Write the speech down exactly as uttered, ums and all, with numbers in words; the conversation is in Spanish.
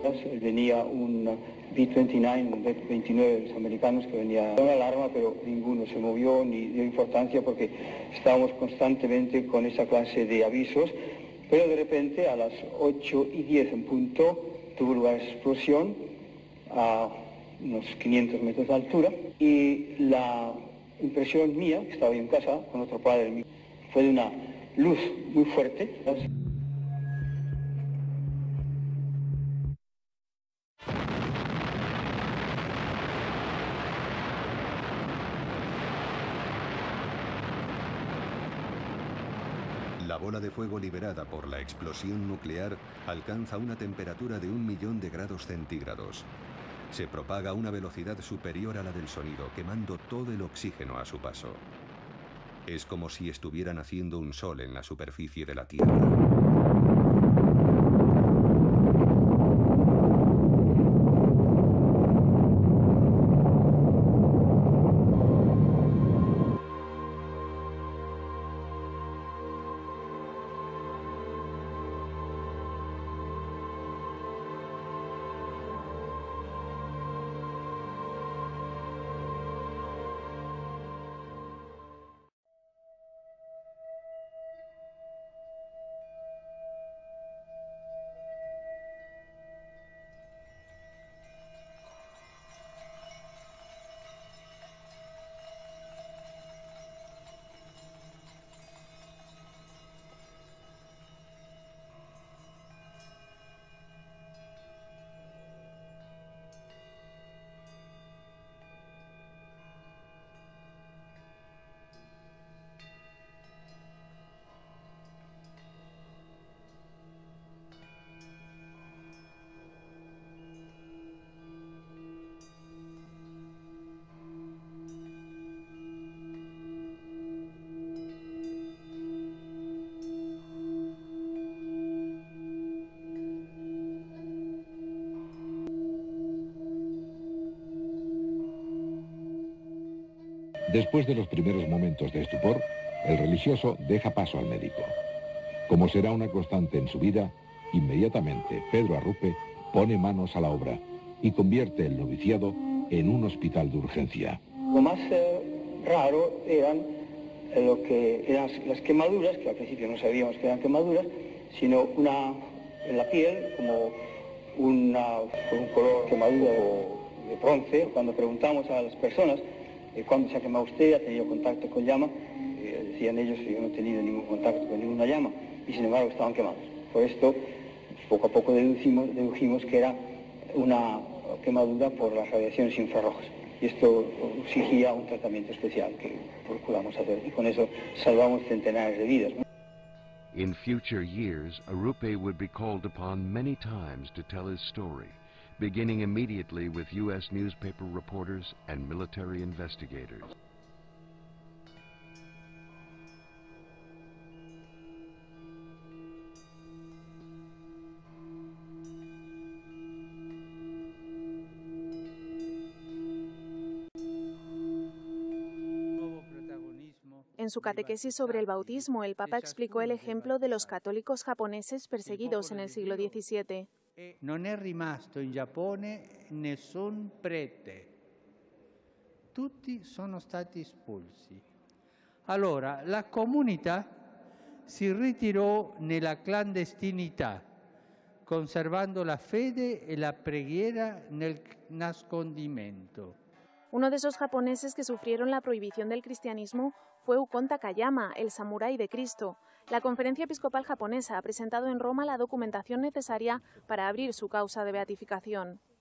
Venía un B veintinueve, un B veintinueve de los americanos que venía una alarma, pero ninguno se movió ni dio importancia porque estábamos constantemente con esa clase de avisos. Pero de repente a las ocho y diez en punto tuvo lugar esa explosión a unos quinientos metros de altura y la impresión mía, que estaba yo en casa con otro padre, fue de una luz muy fuerte. La bola de fuego liberada por la explosión nuclear alcanza una temperatura de un millón de grados centígrados. Se propaga a una velocidad superior a la del sonido, quemando todo el oxígeno a su paso. Es como si estuvieran haciendo un sol en la superficie de la Tierra. Después de los primeros momentos de estupor, el religioso deja paso al médico. Como será una constante en su vida, inmediatamente Pedro Arrupe pone manos a la obra y convierte el noviciado en un hospital de urgencia. Lo más eh, raro eran eh, lo que eran las quemaduras, que al principio no sabíamos que eran quemaduras, sino una en la piel, como una, con un color quemadura de bronce. Cuando preguntamos a las personas eh, cuándo se ha quemado usted, ha tenido contacto con llama, eh, decían ellos que yo no he tenido ningún contacto con ninguna llama, y sin embargo estaban quemados. Por esto, poco a poco deducimos, dedujimos que era una quemadura por las radiaciones infrarrojas. Y esto exigía un tratamiento especial que procuramos hacer, y con eso salvamos centenares de vidas. In future years, Arrupe would be called upon many times to tell his story, beginning immediately with U S newspaper reporters and military investigators. En su catequesis sobre el bautismo, el Papa explicó el ejemplo de los católicos japoneses perseguidos en el siglo diecisiete. Non è rimasto in Giappone nessun prete, tutti sono stati espulsi. Allora la comunità si ritirò nella clandestinità, conservando la fede e la preghiera nel nascondimento. Uno de esos japoneses que sufrieron la prohibición del cristianismo fue Ukon Takayama, el samurái de Cristo. La Conferencia Episcopal Japonesa ha presentado en Roma la documentación necesaria para abrir su causa de beatificación.